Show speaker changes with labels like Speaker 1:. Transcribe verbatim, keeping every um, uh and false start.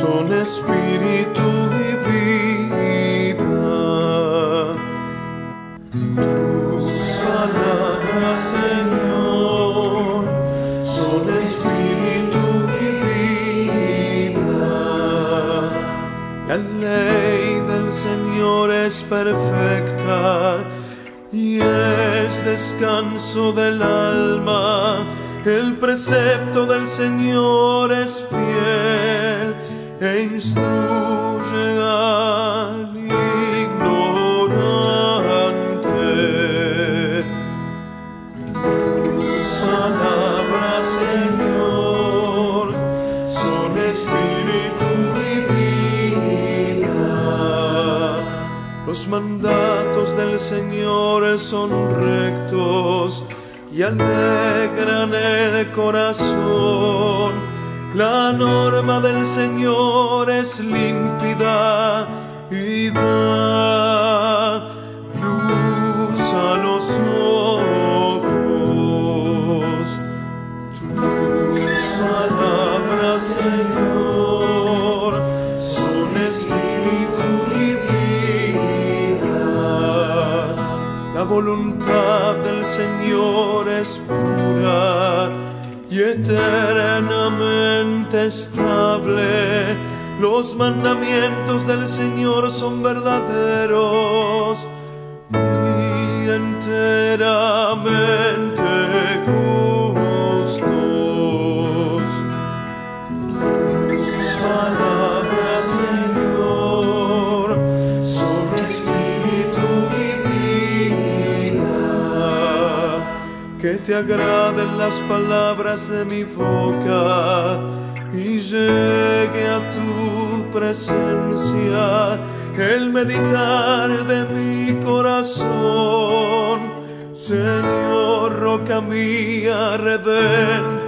Speaker 1: son espíritu y vida. Tus palabras, Señor, son espíritu y vida. La ley del Señor es perfecta y es descanso del alma. El precepto del Señor es fiel e instruye al ignorante. Tus palabras, Señor, son espíritu y vida. Los mandatos del Señor son rectos y alegran el corazón. La norma del Señor es límpida y da luz a los ojos. Tus palabras, Señor, son espíritu y vida. La voluntad del Señor es pura y eternamente estable. Los mandamientos del Señor son verdaderos y enteramente justos. Tus palabras, Señor, son espíritu y vida. Que te agraden las palabras de mi boca y llegue a tu presencia el meditar de mi corazón. Señor, roca mía, redentora,